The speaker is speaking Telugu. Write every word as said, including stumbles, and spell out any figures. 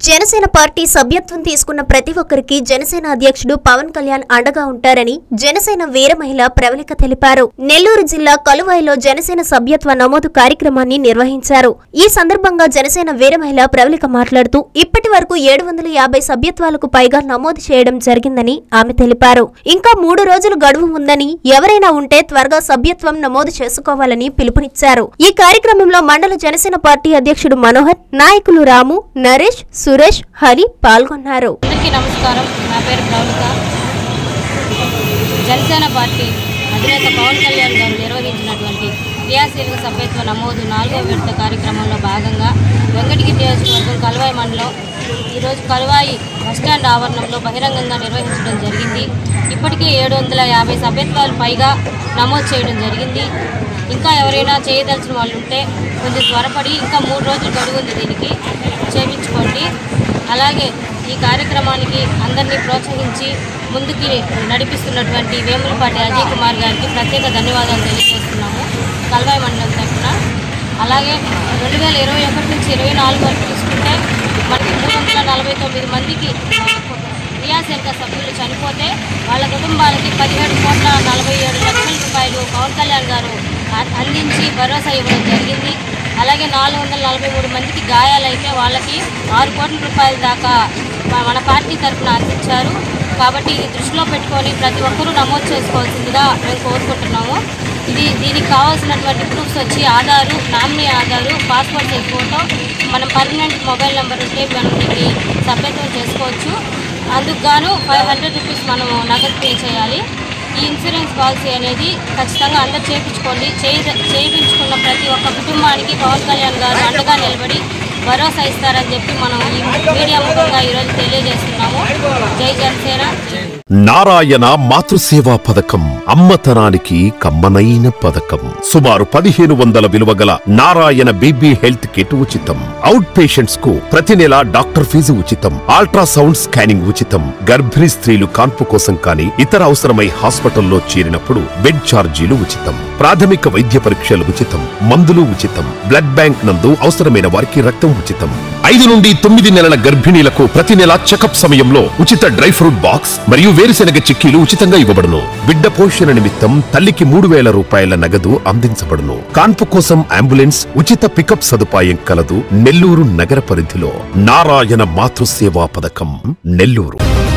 జనసేన పార్టీ సభ్యత్వం తీసుకున్న ప్రతి ఒక్కరికి జనసేన అధ్యక్షుడు పవన్ కళ్యాణ్ అండగా ఉంటారని జనసేన వీర మహిళ ప్రవళిక తెలిపారు. నెల్లూరు జిల్లా కలువాయిలో జనసేన సభ్యత్వ నమోదు కార్యక్రమాన్ని నిర్వహించారు. ఈ సందర్భంగా జనసేన వీర మహిళ ప్రవళిక మాట్లాడుతూ ఇప్పటి వరకు ఏడు వందల యాభై సభ్యత్వాలకు పైగా నమోదు చేయడం జరిగిందని ఆమె తెలిపారు. ఇంకా మూడు రోజులు గడువు ఉందని, ఎవరైనా ఉంటే త్వరగా సభ్యత్వం నమోదు చేసుకోవాలని పిలుపునిచ్చారు. ఈ కార్యక్రమంలో మండల జనసేన పార్టీ అధ్యక్షుడు మనోహర్, నాయకులు రాము, నరేష్, సురేష్, హరి పాల్గొన్నారు. నమస్కారం, నా పేరు ప్రవళిక. జనసేన పార్టీ అధినేత పవన్ కళ్యాణ్ గారు నిర్వహించినటువంటి క్రియాశీలక సభ్యత్వ నమోదు నాలుగో విడత కార్యక్రమంలో భాగంగా వెంకటగిరి నియోజకవర్గం కలువాయి మండలం ఈరోజు కలువాయి బస్టాండ్ ఆవరణంలో బహిరంగంగా నిర్వహించడం జరిగింది. ఇప్పటికే ఏడు వందల యాభై సభ్యత్వాలు పైగా నమోదు చేయడం జరిగింది. ఇంకా ఎవరైనా చేయదలిచిన వాళ్ళు ఉంటే కొంచెం త్వరపడి, ఇంకా మూడు రోజులు గడువు ఉంది, దీనికి చేయించుకోండి. అలాగే ఈ కార్యక్రమానికి అందరినీ ప్రోత్సహించి ముందుకి నడిపిస్తున్నటువంటి వేములపాటి అజయ్ కుమార్ గారికి ప్రత్యేక ధన్యవాదాలు తెలియజేస్తున్నాము కలువాయి మండలం తరఫున. అలాగే రెండు వేల ఇరవై ఒకటి నుంచి ఇరవై నాలుగు వరకు తీసుకుంటే మనకి మూడు వందల నలభై తొమ్మిది మందికి క్రియాశీలక సభ్యులు చనిపోతే వాళ్ళ కుటుంబాలకి పదిహేడు కోట్ల నలభై ఏడు లక్షల రూపాయలు పవన్ కళ్యాణ్ గారు అందించి భరోసా ఇవ్వడం జరిగింది. అలాగే నాలుగు వందల నలభై మూడు మందికి గాయాలైతే వాళ్ళకి ఆరు కోట్ల రూపాయల దాకా మన పార్టీ తరఫున అందించారు. కాబట్టి ఇది దృష్టిలో పెట్టుకొని ప్రతి ఒక్కరూ నమోదు చేసుకోవాల్సిందిగా మేము కోరుకుంటున్నాము. ఇది దీనికి కావాల్సినటువంటి ప్రూఫ్స్ వచ్చి Aadhaar, nominee Aadhaar, passport size photo, మనం పర్మనెంట్ మొబైల్ నెంబర్ ఉంటే మనం దీన్ని సభ్యత్వం చేసుకోవచ్చు. అందుకు గాను ఫైవ్ హండ్రెడ్ రూపీస్ మనము నగదు పే చేయాలి. ఈ ఇన్సూరెన్స్ పాలసీ అనేది ఖచ్చితంగా అందరూ చేయించుకోండి. చేయించుకున్న ప్రతి ఒక్క కుటుంబానికి పవన్ కళ్యాణ్ గారు అండగా నిలబడి భరోసా ఇస్తారని చెప్పి మనం ఈ మీడియా ముఖంగా ఈరోజు తెలియజేస్తున్నాము. జై జనసేన. నారాయణ మాతృసేవా పథకం అమ్మతనానికి కమ్మనైన పథకం. సుమారు పదిహేను వందల విలువ గల నారాయణ బీబీ హెల్త్ కిట్ ఉచితం. అవుట్ పేషెంట్స్ కు ప్రతి నెల డాక్టర్ ఫీజు ఉచితం. అల్ట్రాసౌండ్ స్కానింగ్ ఉచితం. గర్భిణీ స్త్రీలు కాన్పు కోసం కానీ ఇతర అవసరమై హాస్పిటల్లో చేరినప్పుడు బెడ్ ఛార్జీలు ఉచితం. ప్రాథమిక వైద్య పరీక్షలు ఉచితం. మందులు ఉచితం. బ్లడ్ బ్యాంక్ నందు అవసరమైన వారికి రక్తం ఉచితం. ఐదు నుండి తొమ్మిది నెలల గర్భిణీలకు ప్రతి నెల చెకప్ సమయంలో ఉచిత డ్రై ఫ్రూట్ బాక్స్ మరియు వేరుశెనగ చిక్కీలు ఉచితంగా ఇవ్వబడును. బిడ్డ పోషణ నిమిత్తం తల్లికి మూడు వేల రూపాయల నగదు అందించబడును. కాన్పు కోసం అంబులెన్స్ ఉచిత పికప్ సదుపాయం కలదు. నెల్లూరు నగర పరిధిలో నారాయణ మాతృసేవా పథకం, నెల్లూరు.